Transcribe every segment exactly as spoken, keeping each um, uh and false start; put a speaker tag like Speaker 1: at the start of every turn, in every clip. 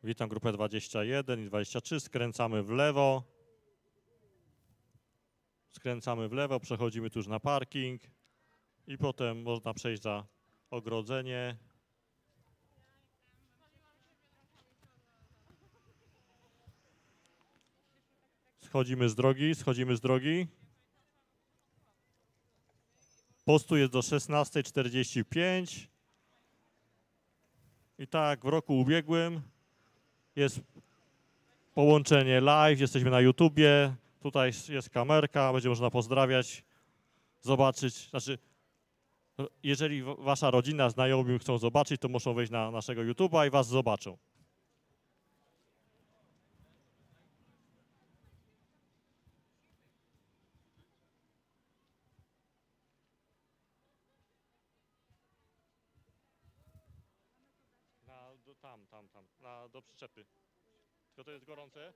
Speaker 1: Witam grupę dwadzieścia jeden i dwadzieścia trzy, skręcamy w lewo. Skręcamy w lewo, przechodzimy tuż na parking i potem można przejść za ogrodzenie. Schodzimy z drogi, schodzimy z drogi. Postu jest do szesnastej czterdzieści pięć. I tak w roku ubiegłym jest połączenie live, jesteśmy na YouTubie, tutaj jest kamerka, będzie można pozdrawiać, zobaczyć. Znaczy, jeżeli wasza rodzina, znajomi chcą zobaczyć, to muszą wejść na naszego YouTube'a i was zobaczą. Na, do, tam, tam, tam, na, do przyczepy. Tylko to jest gorące?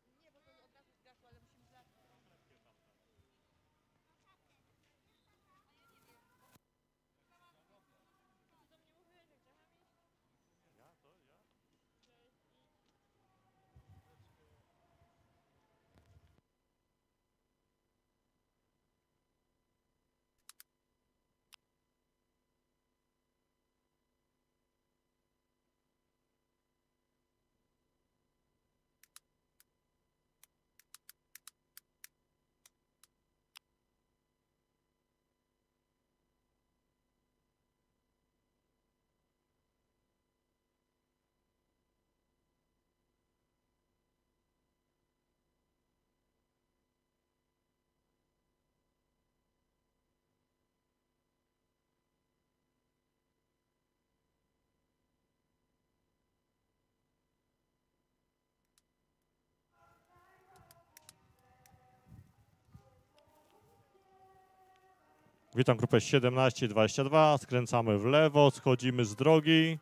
Speaker 1: Witam grupę siedemnaście dwadzieścia dwa, skręcamy w lewo, schodzimy z drogi.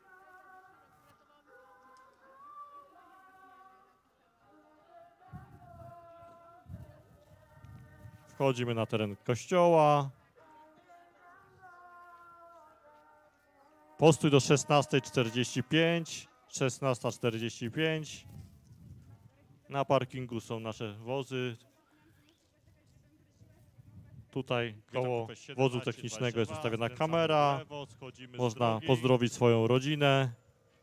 Speaker 1: Wchodzimy na teren kościoła. Postój do szesnastej czterdzieści pięć, szesnasta czterdzieści pięć. Na parkingu są nasze wozy. Tutaj koło wozu technicznego jest ustawiona kamera. Można pozdrowić swoją rodzinę.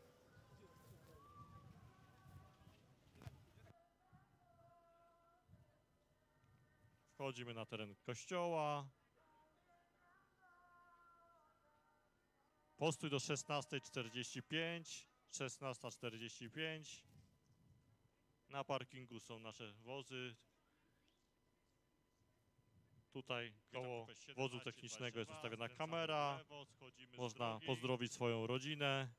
Speaker 1: Wchodzimy na teren kościoła. Postój do szesnastej czterdzieści pięć, szesnasta czterdzieści pięć. Na parkingu są nasze wozy. Tutaj koło wozu technicznego jest ustawiona kamera. Można pozdrowić swoją rodzinę.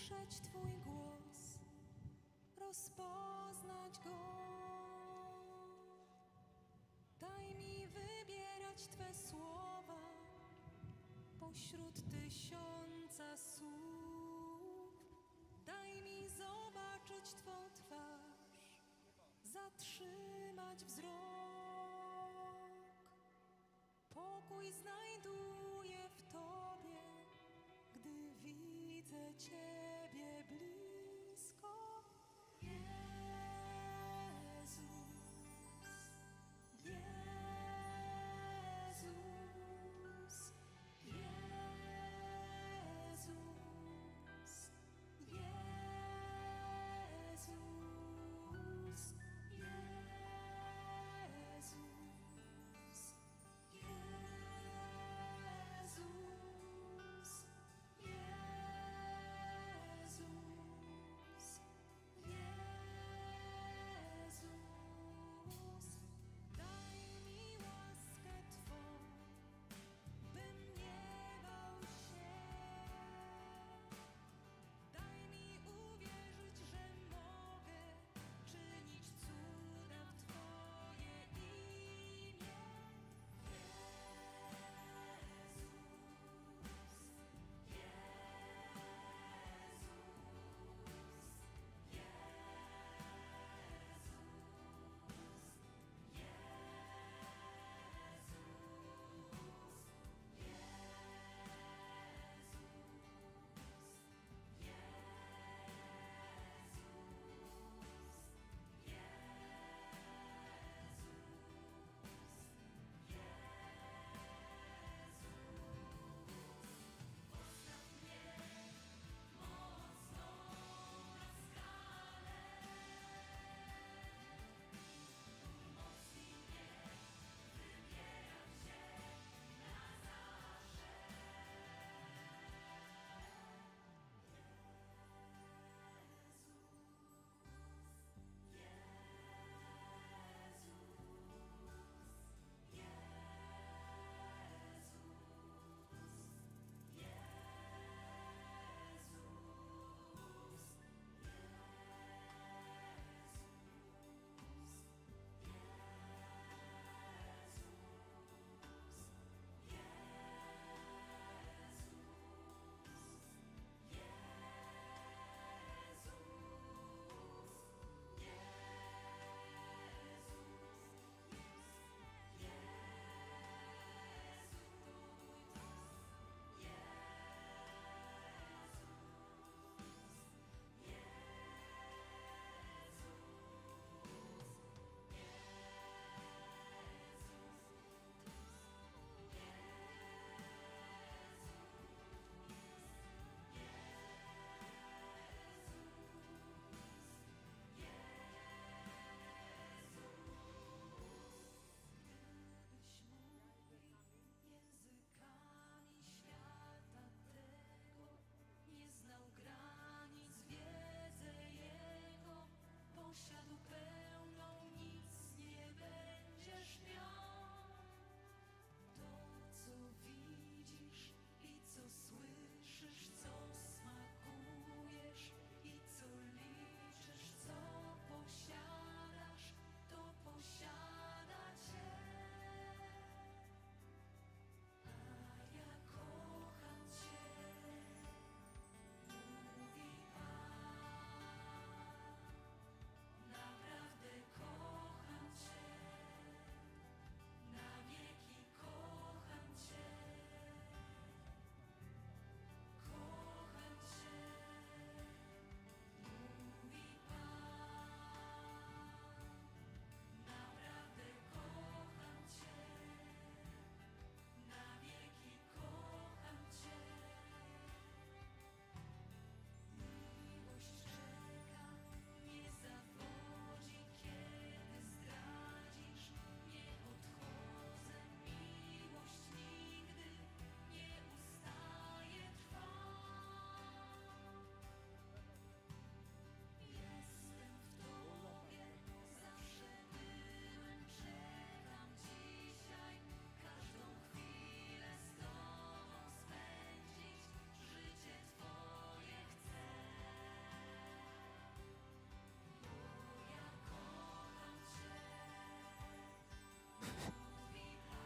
Speaker 2: usłyszeć Twój głos, rozpoznać Go. Daj mi wybierać Twe słowa pośród tysiąca słów. Daj mi zobaczyć Twą twarz, zatrzymać wzrok. Pokój znajduję w Tobie, gdy widzę Ciebie blisko. Jezus, Jezus, Jezus, Jezus, Jezus, Jezus, Jezus.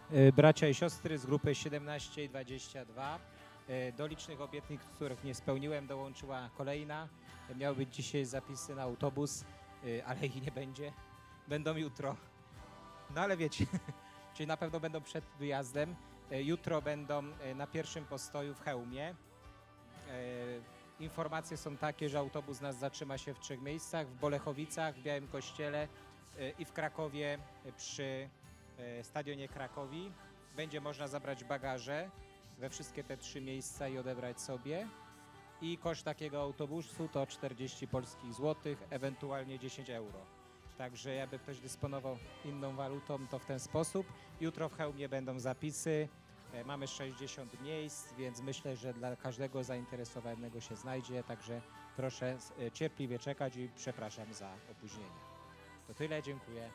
Speaker 3: Y, Bracia i siostry z grupy siedemnaście i dwadzieścia dwa. Y, Do licznych obietnic, których nie spełniłem, dołączyła kolejna. Miały być dzisiaj zapisy na autobus, y, ale ich nie będzie. Będą jutro. No ale wiecie, czyli na pewno będą przed wyjazdem. Y, Jutro będą y, na pierwszym postoju w Chełmie. Y, Informacje są takie, że autobus nas zatrzyma się w trzech miejscach: w Bolechowicach, w Białym Kościele y, i w Krakowie y, przy y, stadionie Krakowi. Będzie można zabrać bagaże we wszystkie te trzy miejsca i odebrać sobie. I koszt takiego autobusu to czterdzieści polskich złotych, ewentualnie dziesięć euro. Także jakby ktoś dysponował inną walutą, to w ten sposób. Jutro w Chełmie będą zapisy. E, Mamy sześćdziesiąt miejsc, więc myślę, że dla każdego zainteresowanego się znajdzie. Także proszę s- e, cierpliwie czekać i przepraszam za opóźnienie. To tyle, dziękuję.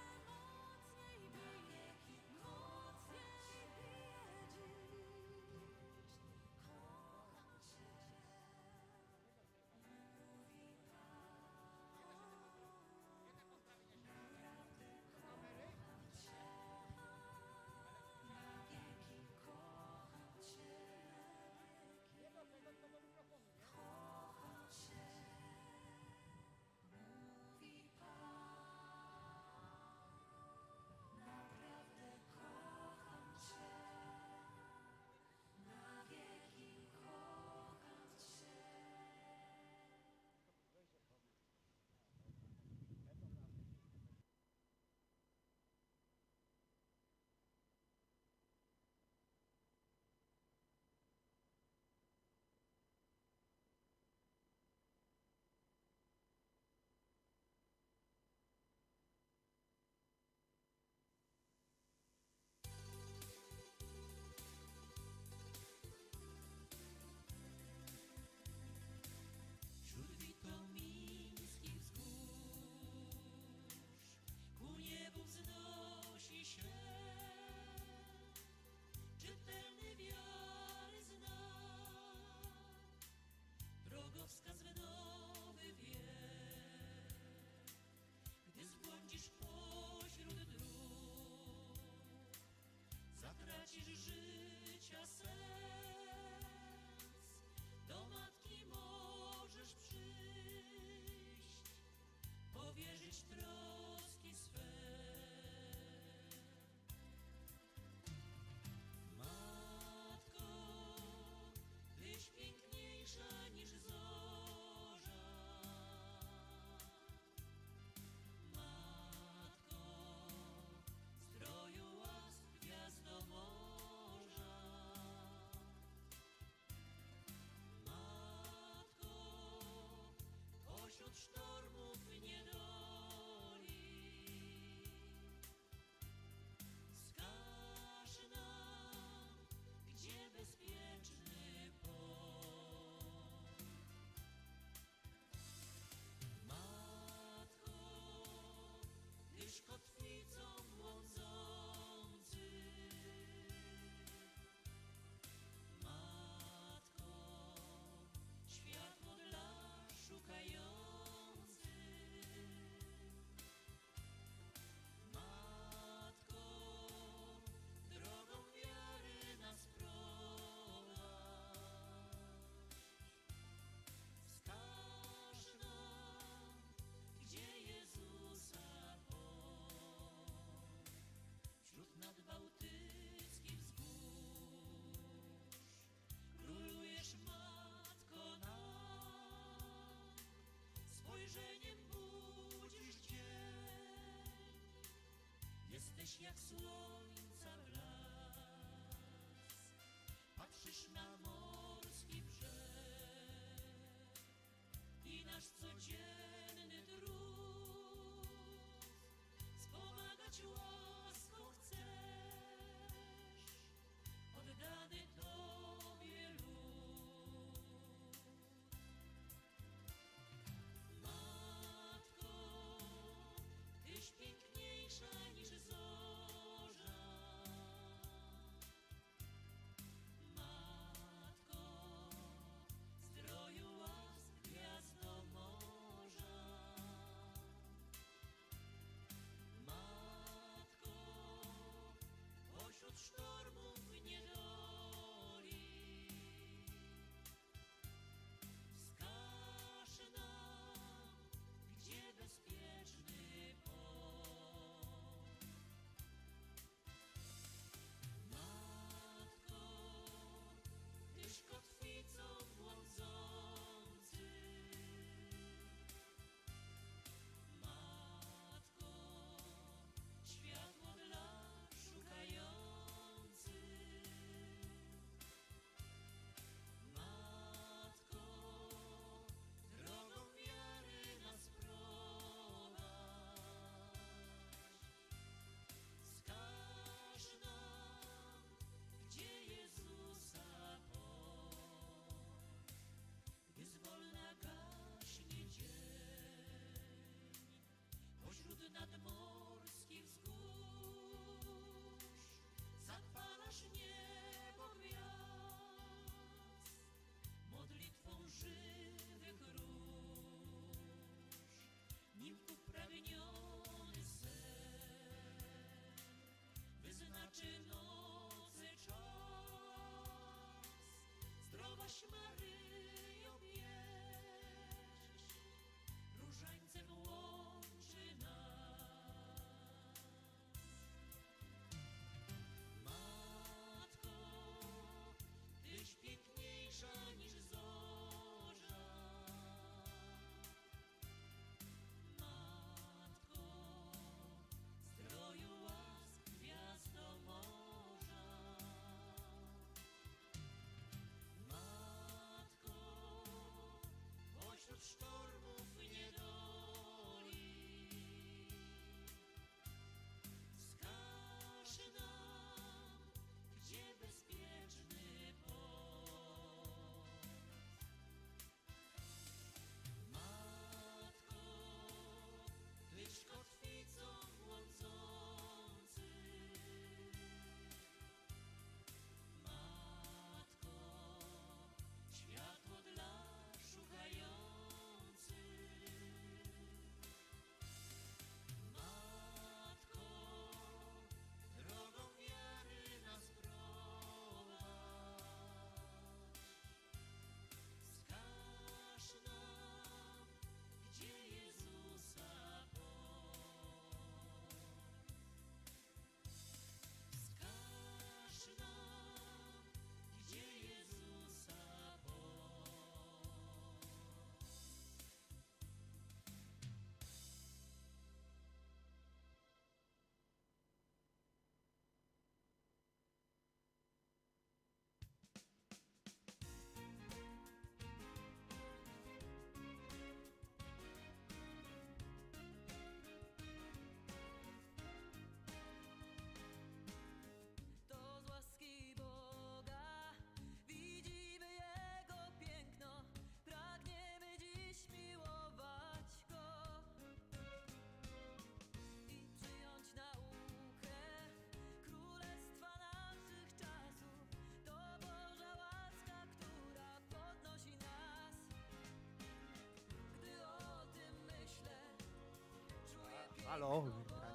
Speaker 4: Halo.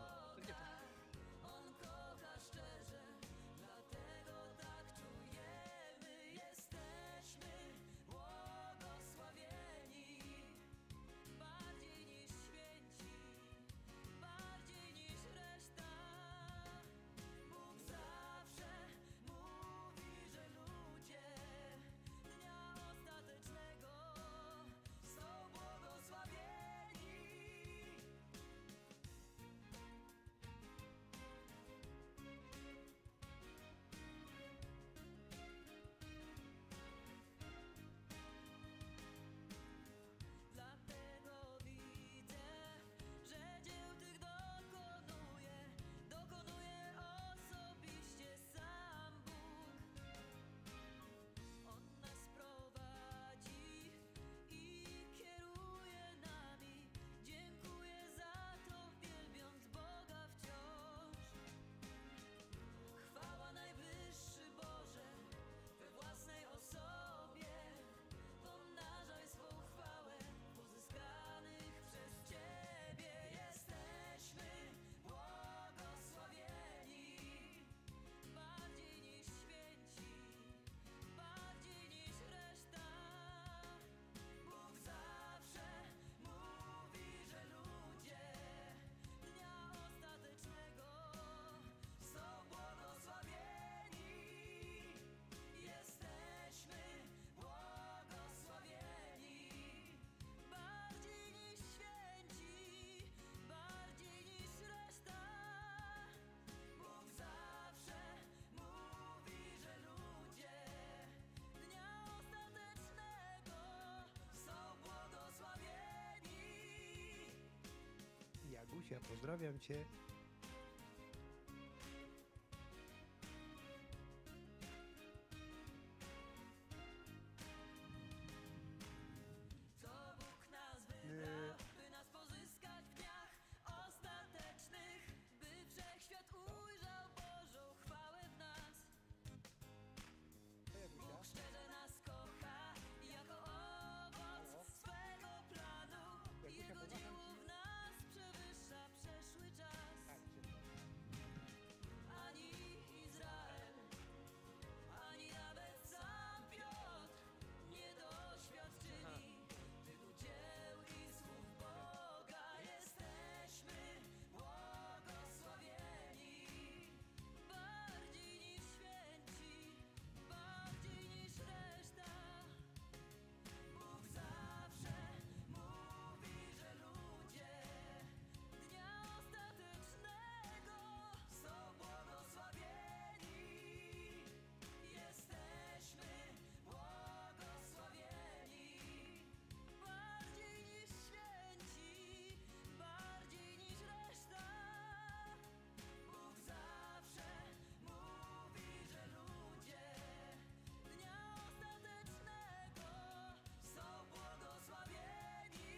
Speaker 2: On kocha szczerze, dlatego tak czujemy. Jesteśmy błogosławieni, bardziej niż święci, bardziej niż reszta. Bóg zawsze mówi, że ludzie dnia ostatecznego są błogosławieni. Dlatego widzę, że dzieł tych dokonuje, dokonuje osobiście sam Bóg. On nas prowadzi i kieruje nami. Dziękuję za to, wielbiąc Boga wciąż. Chwała Najwyższy Boże, we własnej osobie. Pomnażaj swą chwałę pozyskanych przez Ciebie. Jesteśmy błogosławieni, bardziej niż święci, bardziej niż reszta. Bóg zawsze mówi, że ludzie dnia ostatecznego są błogosławieni. Jesteśmy błogosławieni, bardziej niż święci, bardziej niż reszta. Bóg zawsze mówi, że ludzie dnia ostatecznego są błogosławieni.
Speaker 4: Jagusia, pozdrawiam cię.
Speaker 2: Co Bóg nas wybrał, by nas pozyskać w dniach ostatecznych, by wszechświat ujrzał Bożą chwałę w nas. Bóg szczerze nas kocha jako owoc swego planu. Jego dzieło w nas przewyższa przeszły czas. Ani Izrael, ani nawet sam Piotr nie doświadczyli tylu dzieł i słów Boga. Jesteśmy błogosławieni, bardziej niż święci, bardziej niż reszta. Bóg zawsze mówi, że ludzie dnia ostatecznego są błogosławieni. Jesteśmy błogosławieni, bardziej niż święci, bardziej niż reszta. Bóg zawsze mówi, że ludzie dnia ostatecznego są błogosławieni.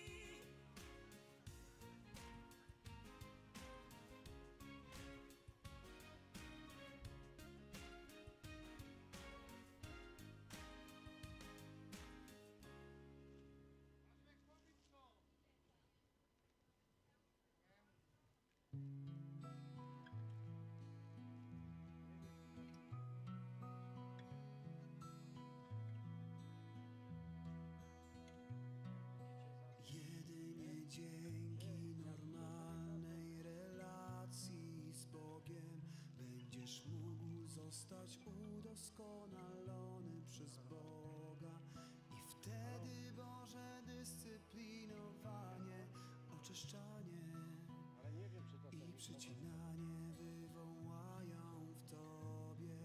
Speaker 5: Jedynie dzięki normalnej relacji z Bogiem będziesz mógł zostać udoskonalony przez Boga. I wtedy Boże dyscyplinowanie, oczyszczanie i przycinanie wywołają w Tobie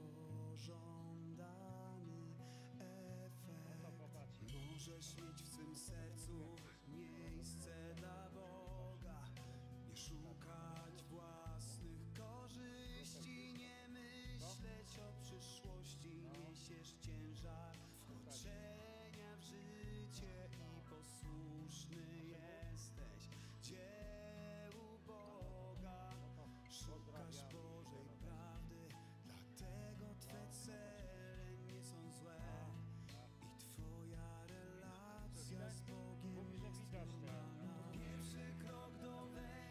Speaker 5: pożądany efekt. Możesz mieć w swym sercu miejsce dla Boga, nie szukać własnych korzyści, nie myśleć o przyszłości, niesiesz ciężar wkroczenia w życie i posłuszny jesteś dziełu Boga. Szukasz Bożej prawdy, dlatego Twe cele nie są złe i Twoja relacja z Bogiem jest normalna. Pierwszy krok do wejścia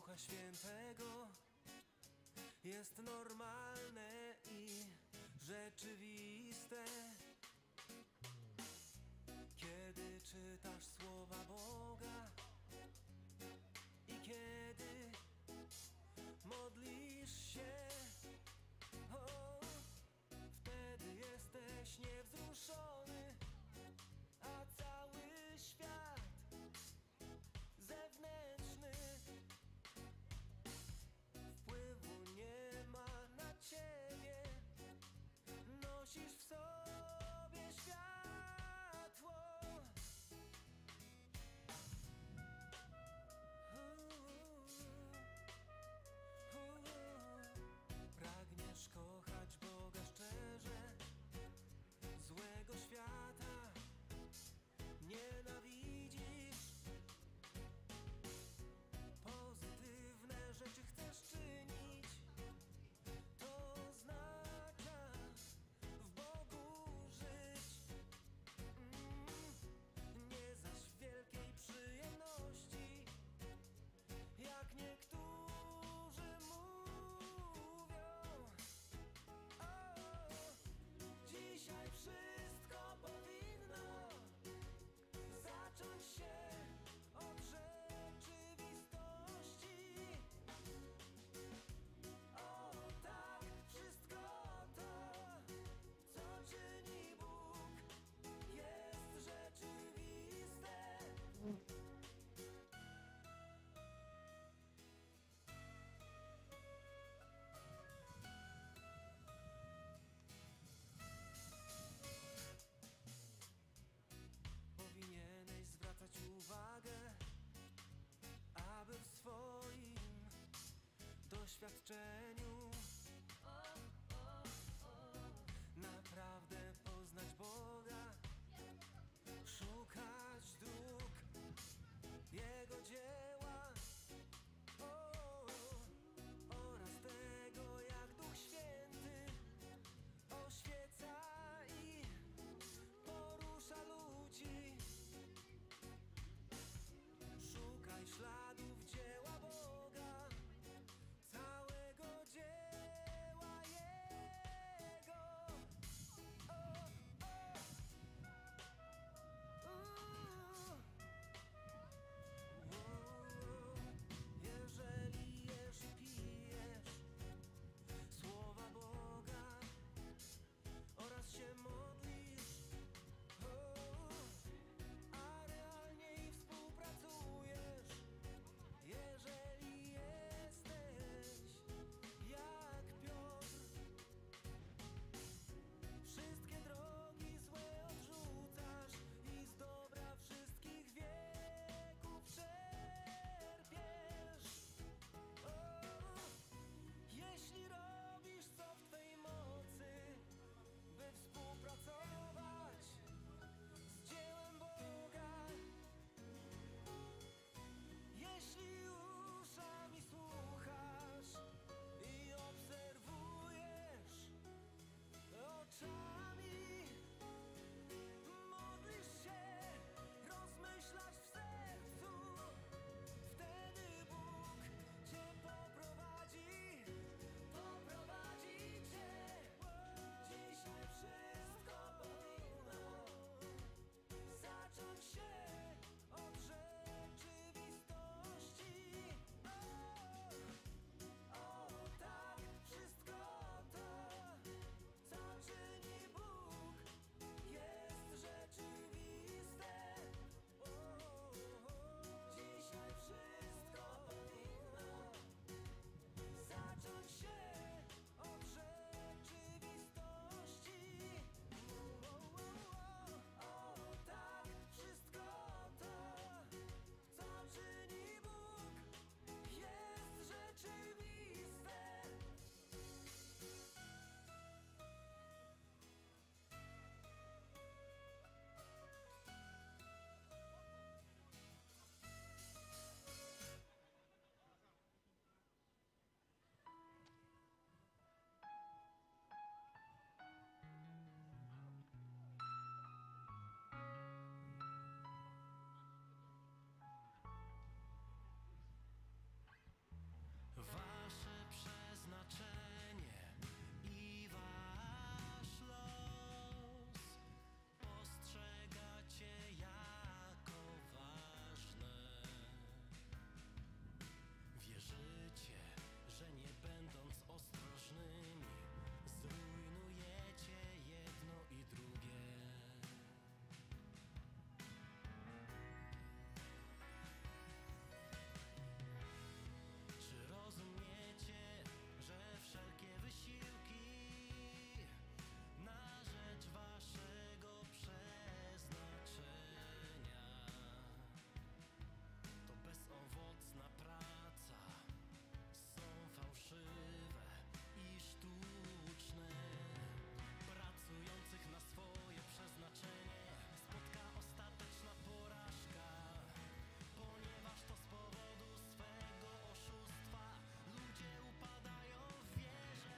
Speaker 5: Ducha Świętego jest normalne i rzeczywiste. Kiedy czytasz słowa Boga i kiedy modlisz się, o, wtedy jesteś niewzruszony, a cały świat zewnętrzny wpływu nie ma na ciebie. Nosisz w sobie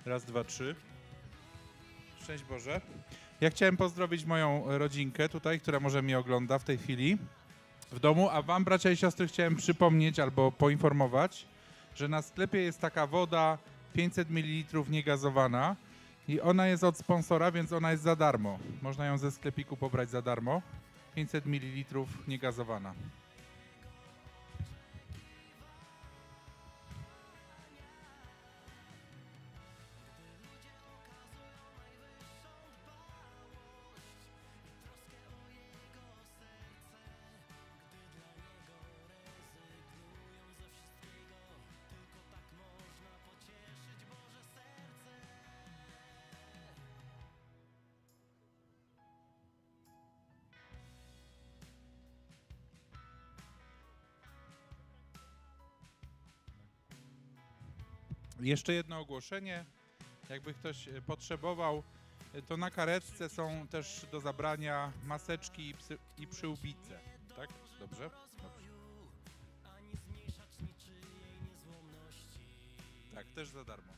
Speaker 4: Raz, dwa, trzy. Szczęść Boże. Ja chciałem pozdrowić moją rodzinkę tutaj, która może mnie ogląda w tej chwili w domu, a wam, bracia i siostry, chciałem przypomnieć albo poinformować, że na sklepie jest taka woda pięćset mililitrów niegazowana i ona jest od sponsora, więc ona jest za darmo. Można ją ze sklepiku pobrać za darmo. pięćset mililitrów niegazowana. Jeszcze jedno ogłoszenie. Jakby ktoś e, potrzebował, e, to na karetce są też do zabrania maseczki i, psy, i przyłbice. Tak? Dobrze? Dobrze. Tak, też za darmo.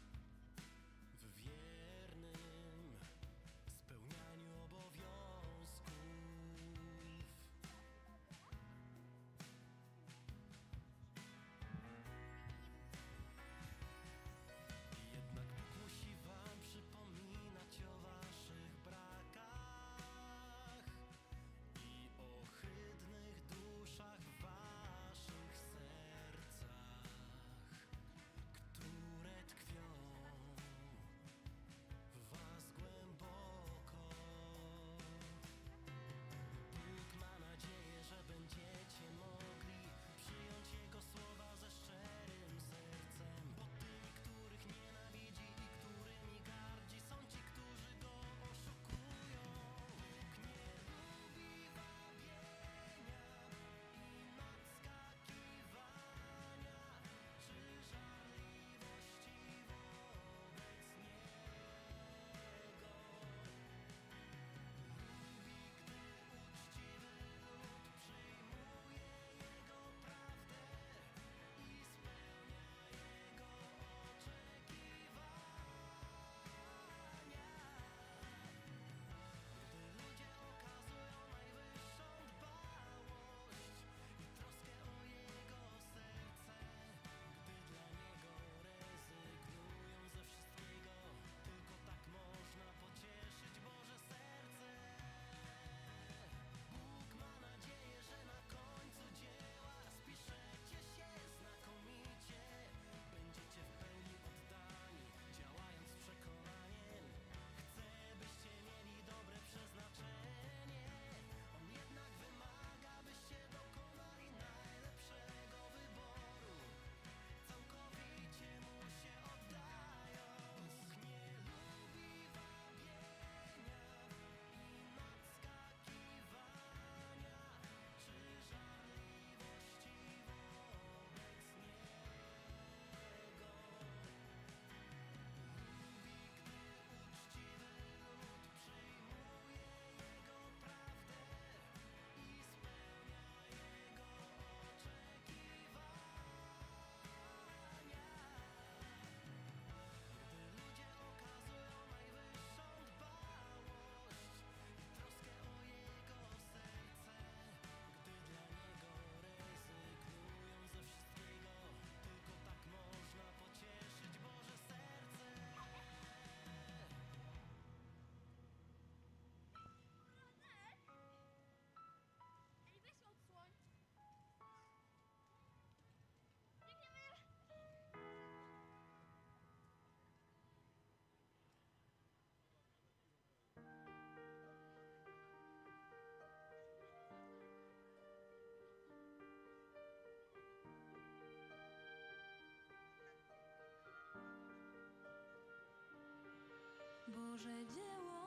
Speaker 2: Boże dzieło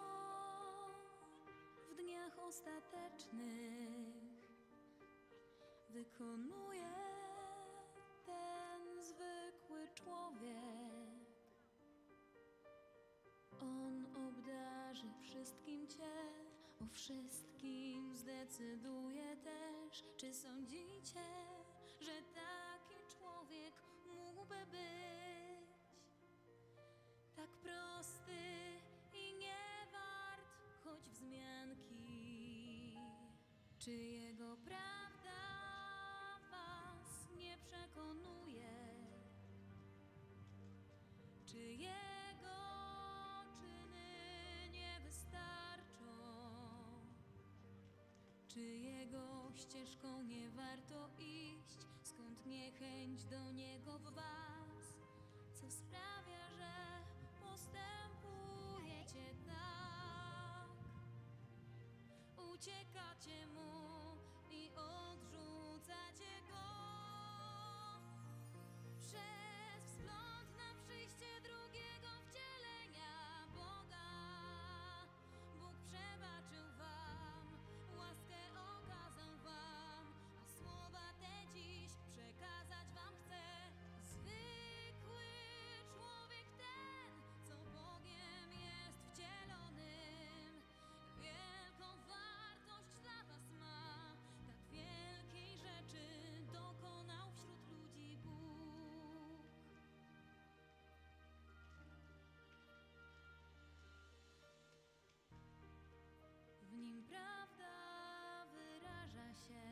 Speaker 2: w dniach ostatecznych wykonuje ten zwykły człowiek. On obdarzy wszystkim Cię, o wszystkim zdecyduje też. Czy sądzicie, że taki człowiek mógłby być tak prosty i nie wart choć wzmianki. Czy jego prawda was nie przekonuje? Czy jego czyny nie wystarczą? Czy jego ścieżką nie warto iść? Skąd niechęć do niego w was? Co sprawia, że postępujecie tak? Uciekacie mu i odrzucacie go. Przez wzgląd na przyjście drugiego wcielenia Boga. Bóg przebaczył wam, łaskę okazał wam, a słowa te dziś przekazać wam chcę. Zwykły człowiek ten, co Bogiem jest wcielonym, wielką wartość dla was ma, tak wielkiej rzeczy dokonał wśród ludzi Bóg. W nim prawda wyraża się,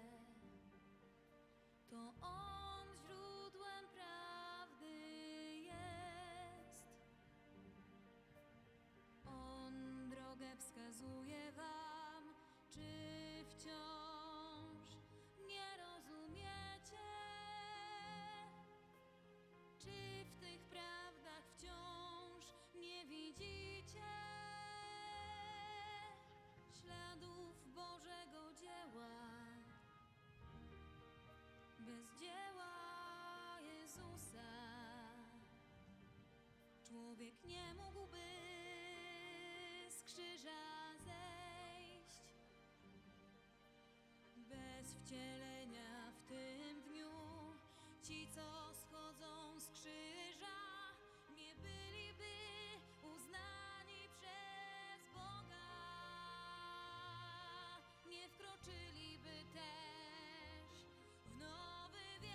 Speaker 2: to on źródłem prawdy jest. On drogę wskazuje wam, czy wciąż nie rozumiecie? Czy w tych prawdach wciąż nie widzicie śladów Bożego dzieła? Bez dzieła Jezusa człowiek nie mógłby z krzyża zejść. Bez wcielenia w tym dniu ci, co schodzą z krzyża, nie byliby uznani przez Boga. Nie wkroczyliby też w nowy wiek.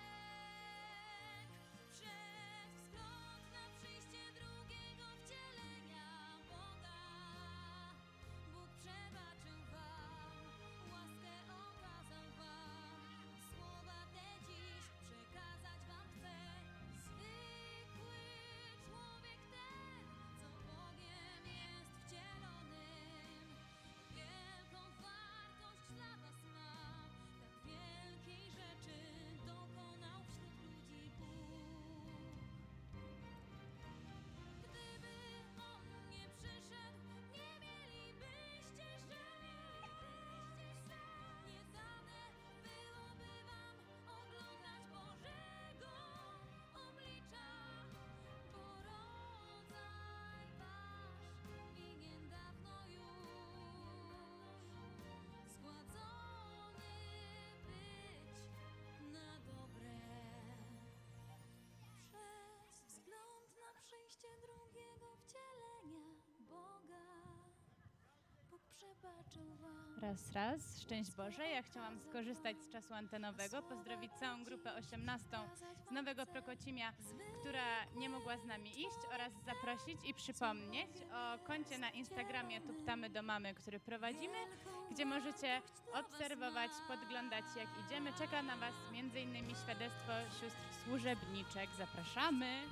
Speaker 2: Przez wzgląd na przyjście drugiego wcielenia Boga. Bóg przebaczył wam, łaskę okazał wam, słowa te dziś przekazać wam chcę. Zwykły człowiek ten, co Bogiem jest wcielonym, wielką wartość dla was ma, tak wielkiej rzeczy dokonał wśród ludzi Bóg. Gdyby on nie przyszedł, nie mielibyście szczęścia. Nie dane byłoby wam oglądać Bożego oblicza, bo rodzaj wasz winien dawno już zgładzony być na dobre. Przez wzgląd na przyjście drugiego wcielenia Boga. Bóg przebaczył wam.
Speaker 6: Raz, raz. Szczęść Boże. Ja chciałam skorzystać z czasu antenowego, pozdrowić całą grupę osiemnastą z Nowego Prokocimia, która nie mogła z nami iść, oraz zaprosić i przypomnieć o koncie na Instagramie Tuptamy do Mamy, który prowadzimy, gdzie możecie obserwować, podglądać, jak idziemy. Czeka na was między innymi świadectwo sióstr służebniczek. Zapraszamy!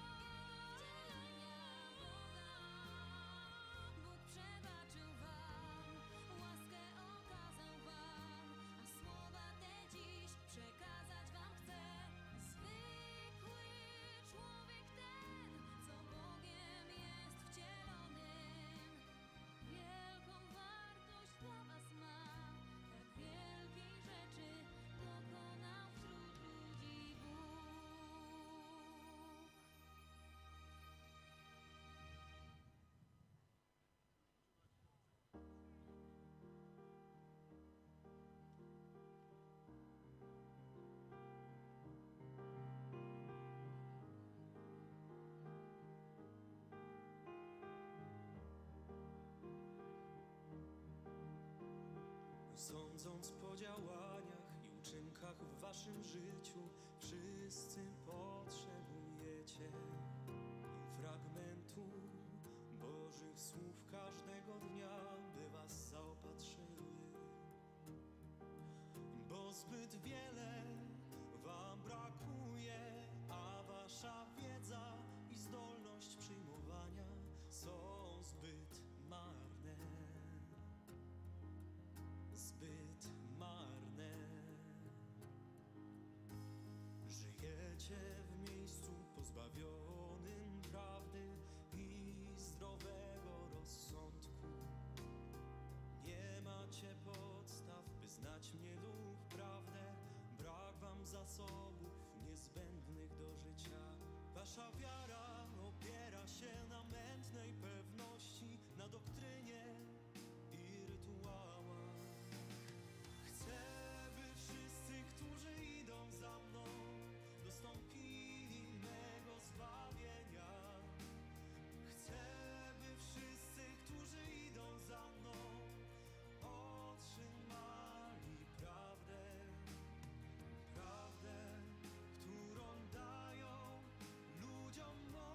Speaker 2: Bóg przebaczył wam, łaskę okazał wam, a słowa te dziś przekazać wam chcę. Zwykły człowiek ten, co Bogiem jest wcielonym, wielką wartość dla was ma, tak wielkiej rzeczy dokonał wśród ludzi Bóg.
Speaker 5: Sądząc po działaniach i uczynkach w waszym życiu, wszyscy potrzebujecie fragmentu porządku Bożych słów każdego dnia, by was zaopatrzyły. Bo zbyt wiele wam brakuje, a wasza wiedza i zdolność przyjmowania są zbyt marne, zbyt marne. Żyjecie w miejscu pozbawionym prawdy i zdrowego rozsądku. Nie macie podstaw, by znać mnie lub prawdę. Brak wam zasobów niezbędnych do życia. Wasza wiara opiera się na mętnej pewności, na doktrynie i rytuałach. Chcę, by wszyscy, którzy idą za mną, dostąpili mego zbawienia. Chcę, by wszyscy, którzy idą za mną, otrzymali prawdę, prawdę, którą dają ludziom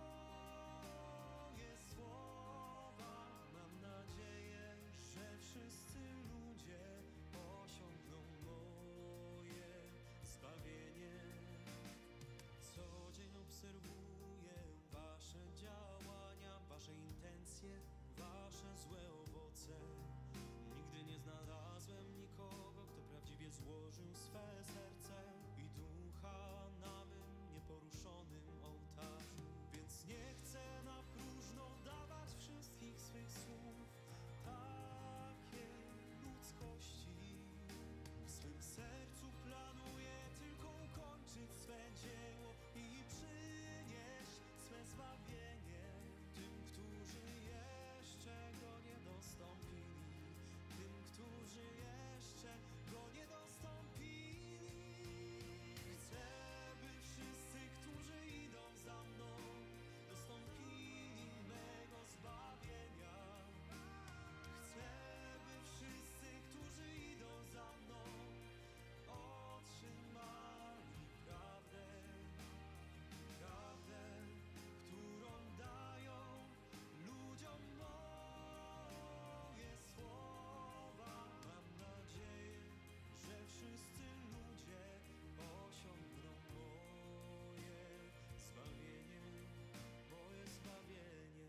Speaker 5: moje słowa. Mam nadzieję, że wszyscy ludzie osiągną moje zbawienie. Co dzień obserwuję wasze działania, wasze intencje, wasze złe owoce. Nigdy nie znalazłem nikogo, kto prawdziwie złożył swe serce i ducha na mym nieporuszonym ołtarzu. Więc nie chcę na próżno dawać wszystkich swych słów takiej ludzkości. W swym sercu planuję tylko ukończyć swe dzieło i przynieść swe zbawienie tym, którzy jeszcze go nie dostąpili, tym, którzy jeszcze go nie dostąpili. Chcę, by wszyscy, którzy idą za mną, dostąpili mego zbawienia. Chcę, by wszyscy, którzy idą za mną, otrzymali prawdę, prawdę, którą dają ludziom moje słowa. Mam nadzieję, że wszyscy ludzie osiągną moje zbawienie, moje zbawienie.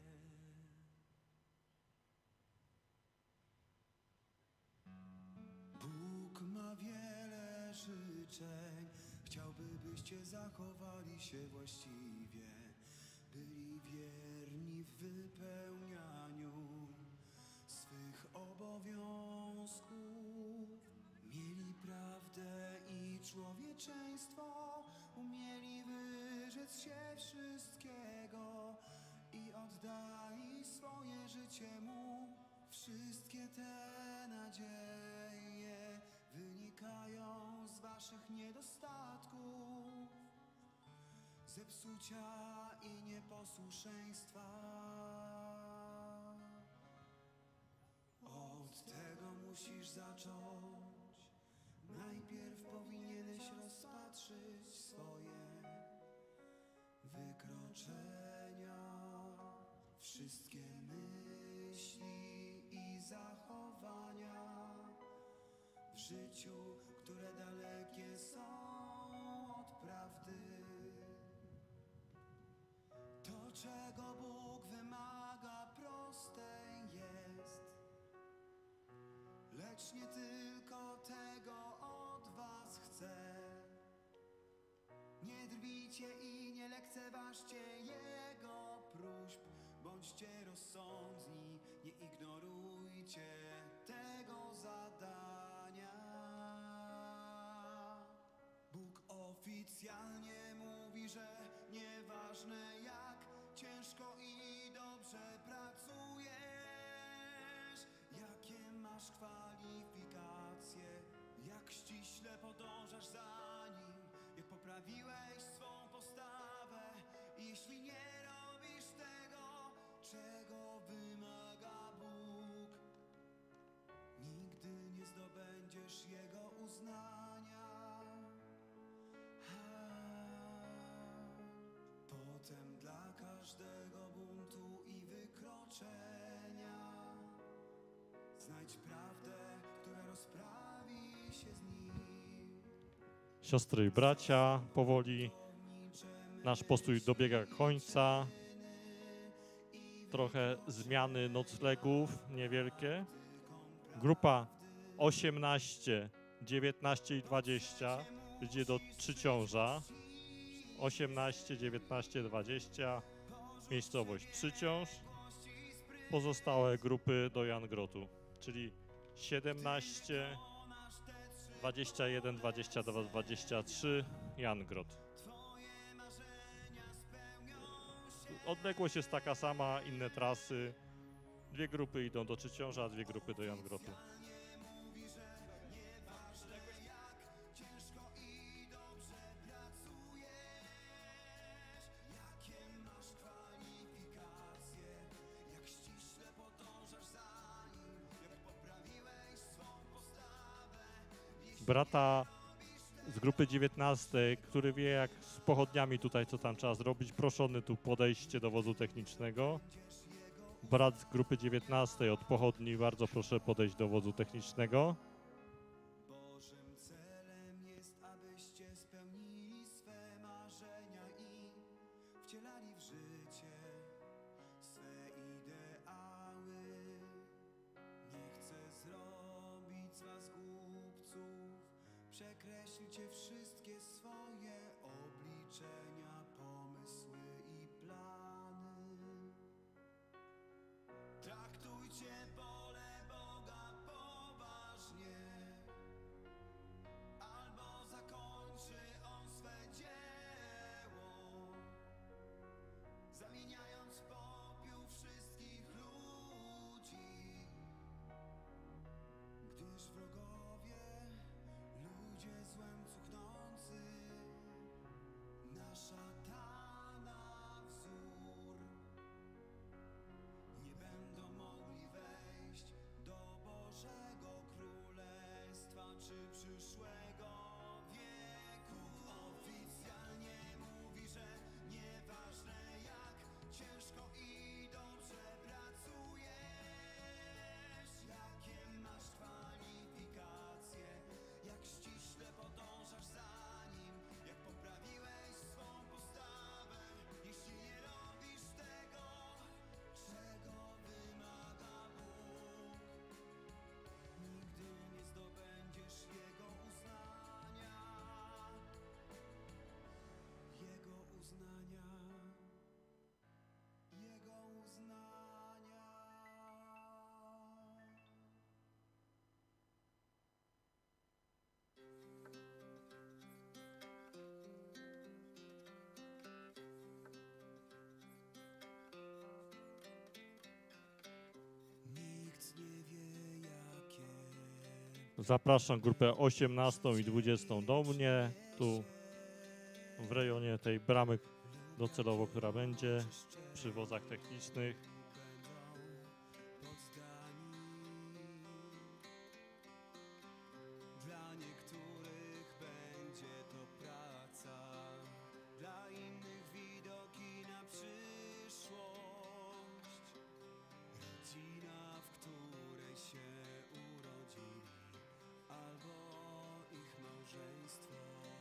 Speaker 7: Bóg ma wiele życzeń, chciałby, byście zachowali się właściwie, byli wierni w wypełnianiu swych obowiązków, mieli prawdę i człowieczeństwo, umieli wyrzec się wszystkiego i oddali swoje życie Mu. Wszystkie te nadzieje wynikają z waszych niedostatków, zepsucia i nieposłuszeństwa. Od tego musisz zacząć. Najpierw powinieneś rozpatrzyć swoje wykroczenia, wszystkie myśli i zachowania w życiu, które dalekie są od prawdy. To, czego Bóg wymaga, proste jest, lecz nie tylko tego od was chce. Nie drwijcie i nie lekceważcie Jego próśb. Bądźcie rozsądni, nie ignorujcie tego zadania. Bóg oficjalnie mówi, że nieważne jak ciężko i dobrze pracujesz, jakie masz kwalifikacje, jak ściśle podążasz za Nim, jak poprawiłeś swą postawę. Jeśli nie robisz tego, czego wymaga Bóg, nigdy nie zdobędziesz Jego uznania. Ha. Potem dla każdego buntu i otoczenia. Znajdź prawdę, która rozprawi się z nim.
Speaker 1: Siostry i bracia, powoli nasz postój dobiega końca. Trochę zmiany noclegów niewielkie. Grupa osiemnaście, dziewiętnaście i dwadzieścia idzie do Trzyciąża. osiemnaście, dziewiętnaście, dwadzieścia, miejscowość Trzyciąż. Pozostałe grupy do Jangrotu, czyli siedemnaście, dwadzieścia jeden, dwadzieścia dwa, dwadzieścia trzy, Jangrot. Odległość jest taka sama, inne trasy. Dwie grupy idą do Trzyciąża, a dwie grupy do Jangrotu. Brata z grupy dziewiętnastej, który wie jak z pochodniami tutaj co tam trzeba zrobić, proszony tu podejście do wozu technicznego. Brat z grupy dziewiętnastej od pochodni, bardzo proszę podejść do wozu technicznego.
Speaker 7: Bożym celem jest, abyście spełnili swe marzenia i wcielali w życie swe ideały. Nie chcę zrobić z was głupców, przekreślcie wszystkie swoje obliczenia, pomysły i plany. Traktujcie wolę Boga poważnie, albo zakończy On swe dzieło, zamieniając w popiół wszystkich ludzi. Gdyż wrogowie, ludzie złem cuchnący, na szatana wzór, nie będą mogli wejść do Bożego Królestwa czy przyszłego wieku. Oficjalnie mówi, że nieważne jak ciężko i dobrze pracujesz, jakie masz kwalifikacje, jak ściśle podążasz za Nim, jak poprawiłeś swą postawę. Jeśli nie robisz tego, czego wymaga Bóg, nigdy nie zdobędziesz Jego uznania, Jego uznania, Jego uznania. Nikt nie wie, jakie
Speaker 1: Zapraszam grupę osiemnastą i dwudziestą do mnie, tu w rejonie tej bramy docelowo, która będzie przy wozach technicznych.
Speaker 7: dla niektórych będzie to praca, dla innych widoki na przyszłość. Rodzina, w której się urodzili, albo ich małżeństwo.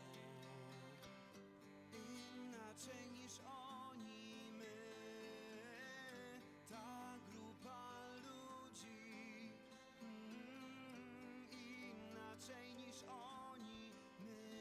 Speaker 7: Inaczej niż oni, my, ta grupa ludzi. Mm, inaczej niż oni, my,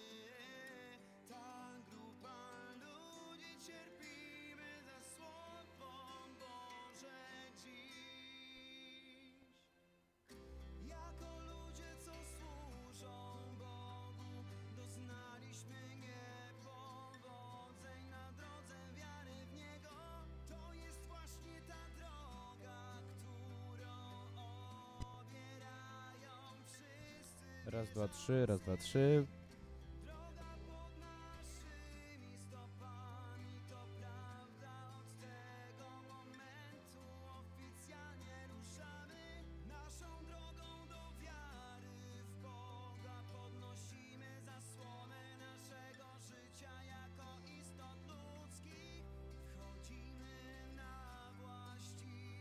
Speaker 7: ta grupa ludzi, cierpimy za Słowo Boże dziś. Jako ludzie, co służą Bogu, doznaliśmy niepowodzeń na drodze wiary w Niego. To jest właśnie ta droga, którą obierają wszyscy.
Speaker 3: Raz, dwa, trzy, raz, dwa, trzy.
Speaker 7: Droga pod naszymi stopami, to prawda, od tego momentu oficjalnie ruszamy naszą drogą do wiary w Boga. Podnosimy zasłonę naszego życia jako istot ludzkich. Wchodzimy na właściwy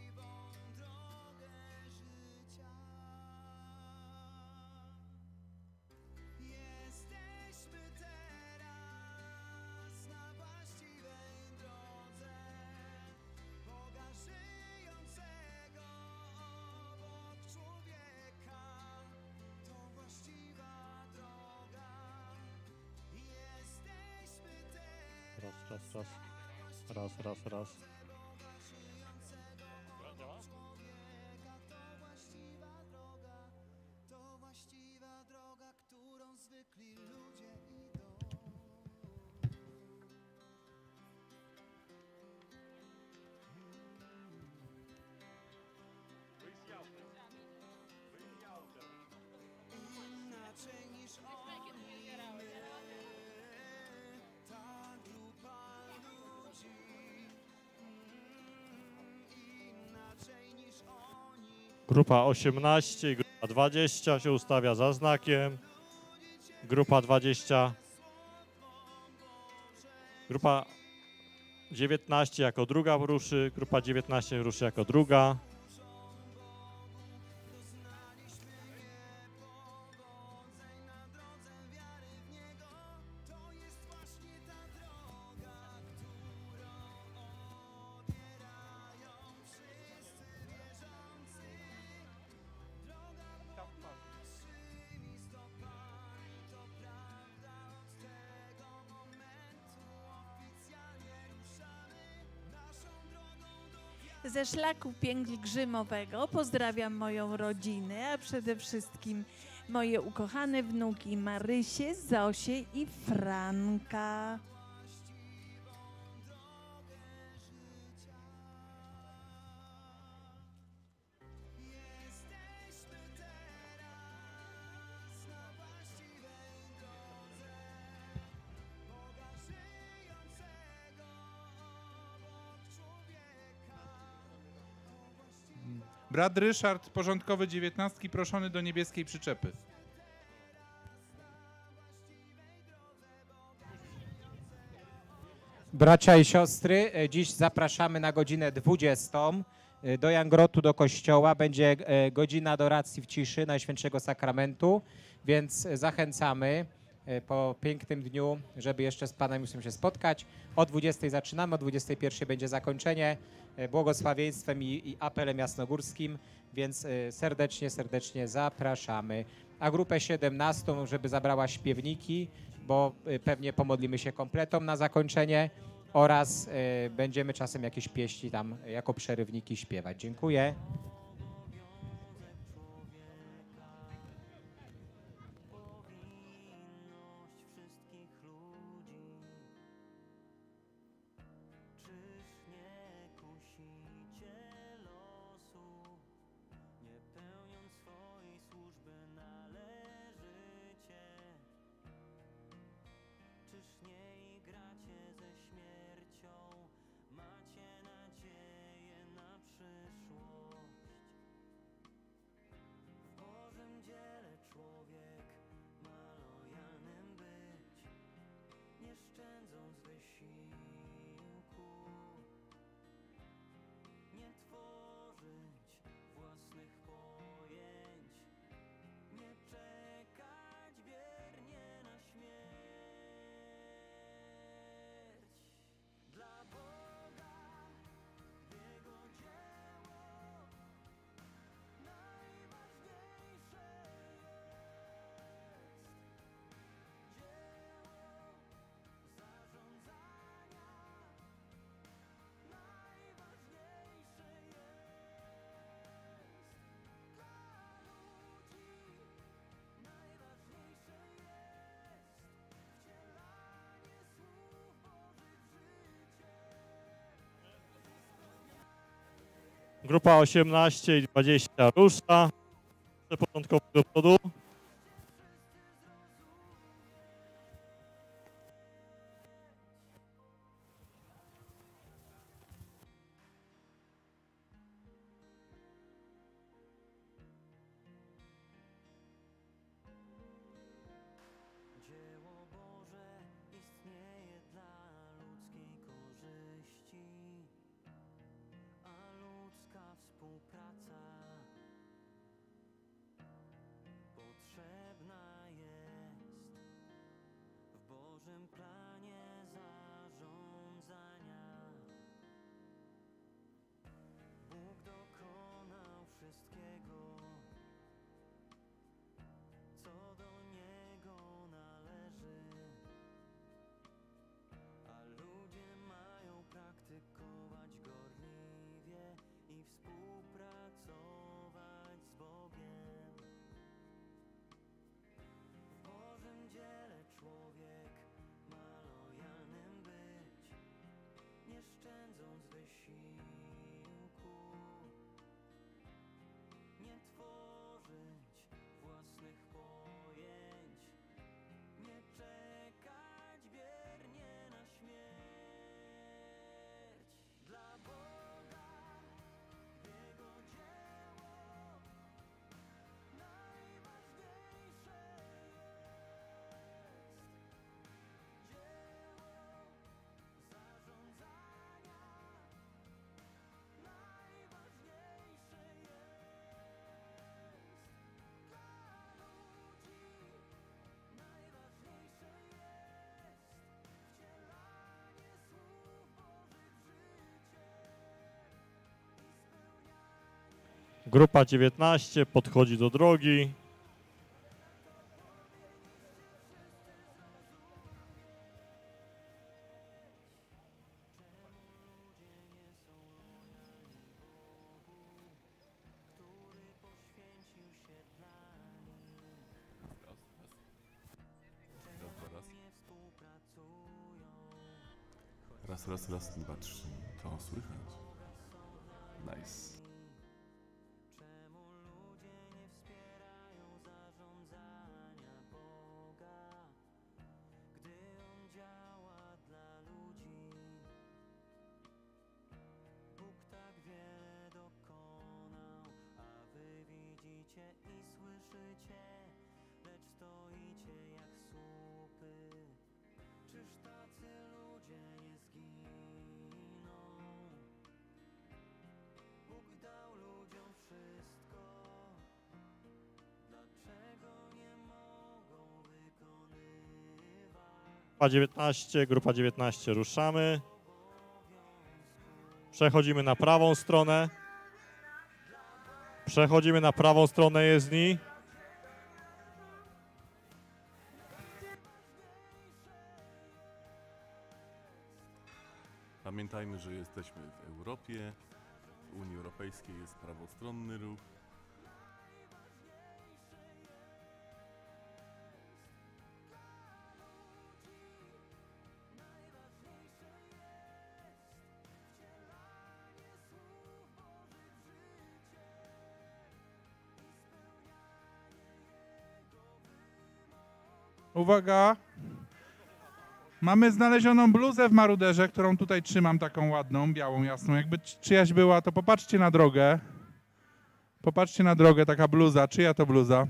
Speaker 1: Jeszcze raz. Raz, raz, raz.
Speaker 7: To właściwa droga, którą zwykli ludzie idą. Inaczej niż oni my, ta grupa ludzi. Mm, Inaczej niż oni.
Speaker 1: Grupa osiemnaście i grupa dwadzieścia się ustawia za znakiem. Grupa dwadzieścia. Grupa dziewiętnaście jako druga ruszy. Grupa dziewiętnaście ruszy jako druga.
Speaker 7: To jest właśnie ta droga, którą obierają wszyscy wierzący. Droga naszymi stopami, to prawda, od tego momentu oficjalnie ruszamy naszą drogą do
Speaker 2: Ze szlaku pielgrzymowego pozdrawiam moją rodzinę, a przede wszystkim moje ukochane wnuki Marysię, Zosię i Franka.
Speaker 7: Jesteśmy teraz na właściwej drodze Boga żyjącego obok człowieka.
Speaker 4: Brat Ryszard, porządkowy dziewiętnastki, proszony do niebieskiej przyczepy.
Speaker 3: Bracia i siostry, e, dziś zapraszamy na godzinę dwudziestą e, do Jangrotu, do kościoła. Będzie e, godzina adoracji w ciszy Najświętszego Sakramentu, więc e, zachęcamy e, po pięknym dniu, żeby jeszcze z Panem Jezusem się spotkać. O dwudziestej zaczynamy, o dwudziestej pierwszej będzie zakończenie e, błogosławieństwem i, i apelem jasnogórskim, więc e, serdecznie, serdecznie zapraszamy. A grupę siedemnastą, żeby zabrała śpiewniki, bo y, pewnie pomodlimy się kompletą na zakończenie oraz y, będziemy czasem jakieś pieśni tam jako przerywniki śpiewać. Dziękuję.
Speaker 5: Powinność wszystkich ludzi. Czyż nie kusicie losu, nie pełniąc swojej służby należycie? Czyż nie igracie ze śmiercią, macie nadzieję na przyszłość? W Bożym dziele człowiek ma lojalnym być, nie szczędząc wysiłku, nie tworzyć własnych pojęć, nie czekać wiernie na śmierć. Dla Boga Jego dzieło najważniejsze jest. Dzieło zarządzania najważniejsze jest. Dla ludzi najważniejsze jest wcielanie słów Bożych w życie.
Speaker 1: Grupa osiemnaście i dwadzieścia rusza. Początkowo do przodu.
Speaker 5: Dzieło Boże istnieje dla ludzkiej korzyści, a ludzka współpraca potrzebna jest w Bożym planie zarządzania. Bóg dokonał wszystkiego, co do Niego należy, a ludzie
Speaker 7: szczędząc wysiłku, nie tworzyć własnych pojęć, nie czekać wiernie na śmierć. Dla Boga Jego dzieło najważniejsze jest. Dzieło zarządzania najważniejsze jest. Dla ludzi najważniejsze jest wcielanie słów Bożych w życie i spełnianie.
Speaker 1: Grupa dziewiętnaście podchodzi do drogi.
Speaker 8: Raz, raz, raz, dwa, trzy. To słychać. Nice.
Speaker 7: Czemu ludzie nie wspierają zarządzania Boga, gdy On działa dla ludzi? Bóg tak wiele dokonał, a wy widzicie i słyszycie, lecz stoicie jak słupy. Czyż tacy ludzie nie zginą? Bóg dał ludziom wszystko, dlaczego nie mogą wykonywać?
Speaker 1: Grupa dziewiętnaście, grupa dziewiętnaście, ruszamy. Przechodzimy na prawą stronę. Przechodzimy na prawą stronę jezdni.
Speaker 8: Pamiętajmy, że jesteśmy w Europie. W Unii Europejskiej jest prawostronny ruch.
Speaker 4: Uwaga! Mamy znalezioną bluzę w Maruderze, którą tutaj trzymam, taką ładną, białą, jasną. Jakby czy- czyjaś była, to popatrzcie na drogę. Popatrzcie na drogę, taka bluza. Czyja to bluza?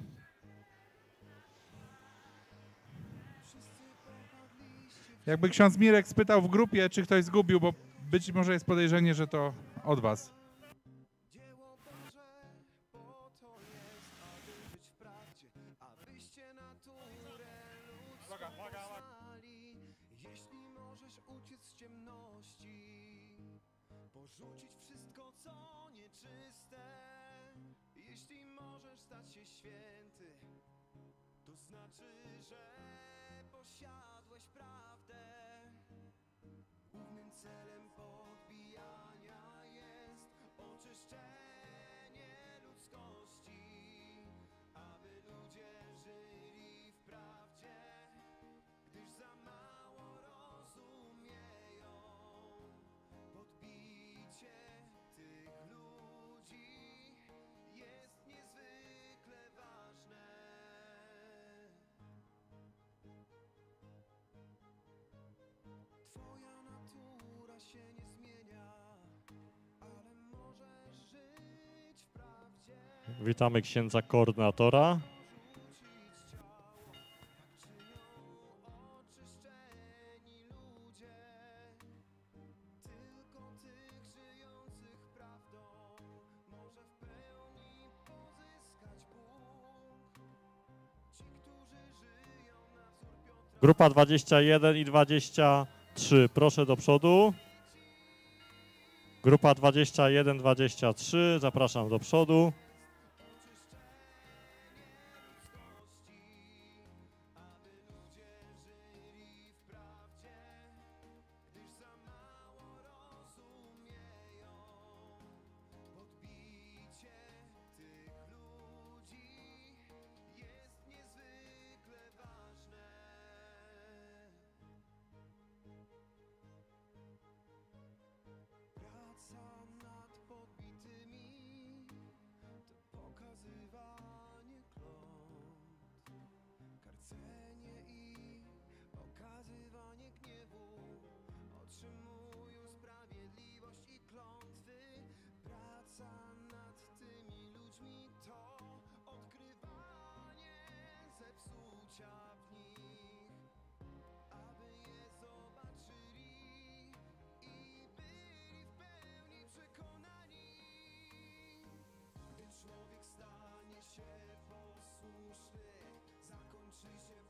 Speaker 4: Jakby ksiądz Mirek spytał w grupie, czy ktoś zgubił, bo być może jest podejrzenie, że to od was.
Speaker 7: Dzieło Boże po to jest, aby żyć w prawdzie, abyście naturę ludzką poznali. Jeśli możesz uciec z ciemności, porzucić wszystko, co nieczyste. Jeśli możesz stać się święty, to znaczy, że posiadłeś prawdę. Głównym celem podbijania jest oczyszczenie ludzkości, aby ludzie żyli w prawdzie, gdyż za mało rozumieją. Podbicie tych ludzi jest niezwykle ważne. Twoja natura się nie zmienia, ale możesz żyć w prawdzie.
Speaker 1: Witamy księdza koordynatora.
Speaker 7: Porzucić ciało, tak czynią oczyszczeni ludzie. Tylko tych żyjących prawdą może w pełni pozyskać Bóg. Ci, którzy żyją na wzór Piotra.
Speaker 1: Grupa dwadzieścia jeden i dwadzieścia trzy, proszę do przodu. Grupa dwadzieścia jeden, dwadzieścia trzy, zapraszam do przodu.
Speaker 7: Aby ludzie żyli w prawdzie, gdyż za mało rozumieją. Podbicie tych ludzi jest niezwykle ważne. Cenię i okazywanie gniewu, otrzymują sprawiedliwość i klątwy. Praca nad tymi ludźmi to odkrywanie zepsucia w nich, aby je zobaczyli i byli w pełni przekonani. Gdy człowiek stanie się posłuszny, zakończy się